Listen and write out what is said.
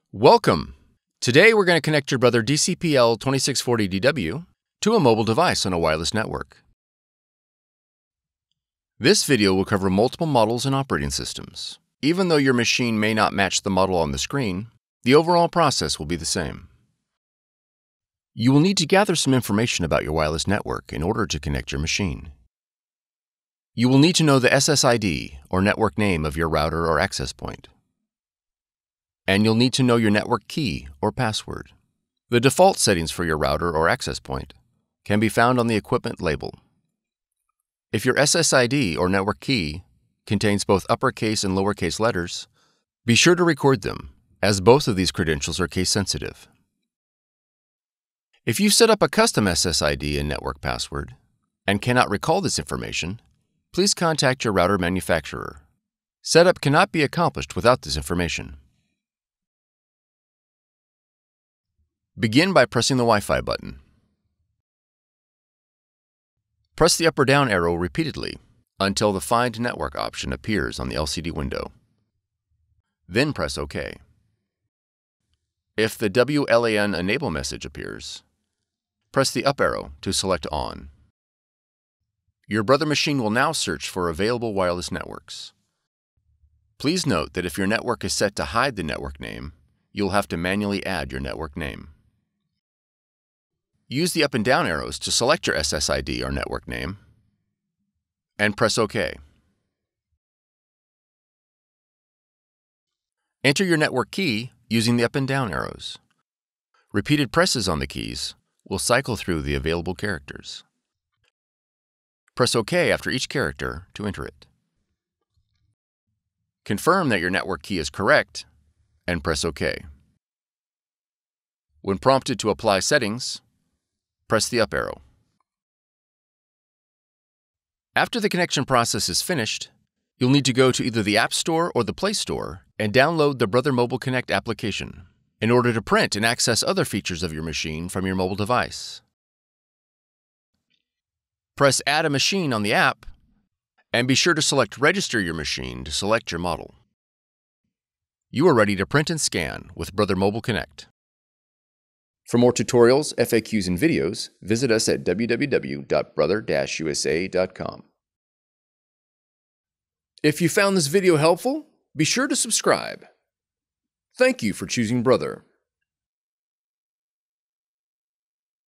Welcome! Today we're going to connect your Brother DCP-L2640DW to a mobile device on a wireless network. This video will cover multiple models and operating systems. Even though your machine may not match the model on the screen, the overall process will be the same. You will need to gather some information about your wireless network in order to connect your machine. You will need to know the SSID, or network name, of your router or access point. And you'll need to know your network key or password. The default settings for your router or access point can be found on the equipment label. If your SSID or network key contains both uppercase and lowercase letters, be sure to record them, as both of these credentials are case sensitive. If you set up a custom SSID and network password and cannot recall this information, please contact your router manufacturer. Setup cannot be accomplished without this information. Begin by pressing the Wi-Fi button. Press the up or down arrow repeatedly until the Find Network option appears on the LCD window. Then press OK. If the WLAN Enable message appears, press the up arrow to select On. Your Brother machine will now search for available wireless networks. Please note that if your network is set to hide the network name, you'll have to manually add your network name. Use the up and down arrows to select your SSID or network name, and press OK. Enter your network key using the up and down arrows. Repeated presses on the keys will cycle through the available characters. Press OK after each character to enter it. Confirm that your network key is correct, and press OK. When prompted to apply settings, press the up arrow. After the connection process is finished, you'll need to go to either the App Store or the Play Store and download the Brother Mobile Connect application in order to print and access other features of your machine from your mobile device. Press Add a Machine on the app, and be sure to select Register your machine to select your model. You are ready to print and scan with Brother Mobile Connect. For more tutorials, FAQs, and videos, visit us at www.brother-usa.com. If you found this video helpful, be sure to subscribe. Thank you for choosing Brother.